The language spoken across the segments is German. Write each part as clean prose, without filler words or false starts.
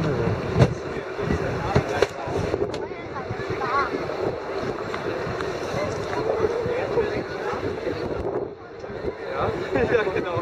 Kamera. Ja, genau.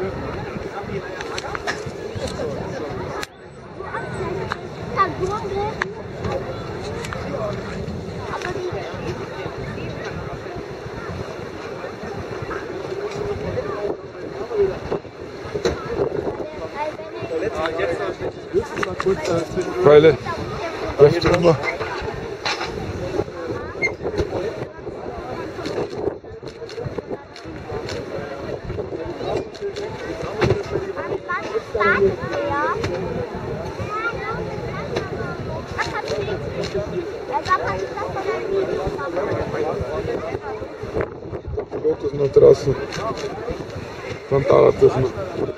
Pfeile. Läuft immer. Die Leute sind noch draußen. Dann dauert das noch.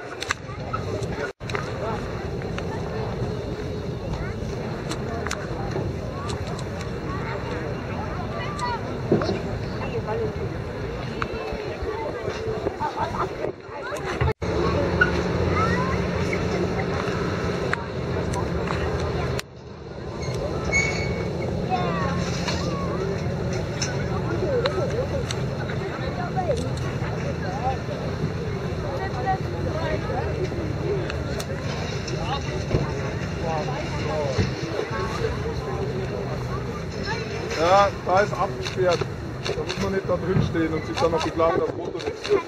Ja, da ist abgesperrt. Da muss man nicht da drin stehen und sich dann noch beklagen, dass das Foto nichts wird.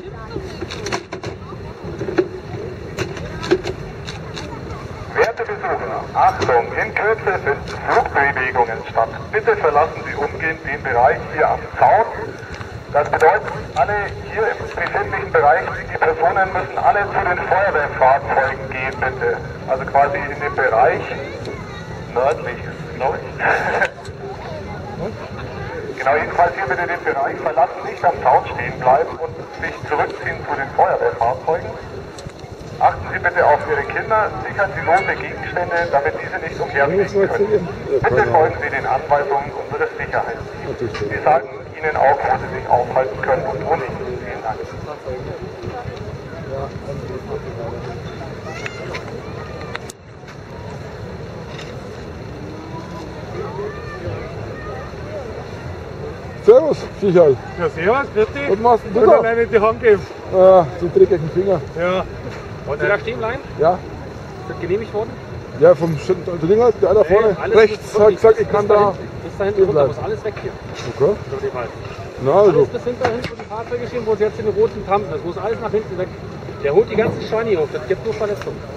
Werte Besucher, Achtung, in Kürze finden Flugbewegungen statt. Bitte verlassen Sie umgehend den Bereich hier am Zaun. Das bedeutet, alle hier im befindlichen Bereich, die Personen müssen alle zu den Feuerwehrfahrzeugen gehen, bitte. Also quasi in den Bereich nördlich, glaube ich. Genau, jedenfalls hier bitte den Bereich verlassen, nicht am Zaun stehen bleiben und sich zurückziehen zu den Feuerwehrfahrzeugen. Achten Sie bitte auf Ihre Kinder, sichern Sie lose Gegenstände, damit diese nicht umherfliegen können. Bitte folgen Sie den Anweisungen unseres Sicherheitsteams. Wir sagen Ihnen auch, wo Sie sich aufhalten können und wo nicht. Vielen Dank. Servus, Sicherheit. Ja, servus, grüß dich. Was machst du Und da? alleine in die Hand geben. Den dreckigen Finger. Ja. Wollen Sie da stehen bleiben? Ja. Ist das genehmigt worden? Ja, vom Dinger, der da vorne alles rechts ist hat gesagt, ich kann da. Bis da hinten runter, muss alles weg hier. Okay. So die Fall. Na also. Alles bis hinter hinten, wo die Fahrzeuge stehen, wo sie jetzt den roten Trampen, das muss alles nach hinten weg. Der holt die ganzen Steine hier hoch, das gibt nur Verletzungen.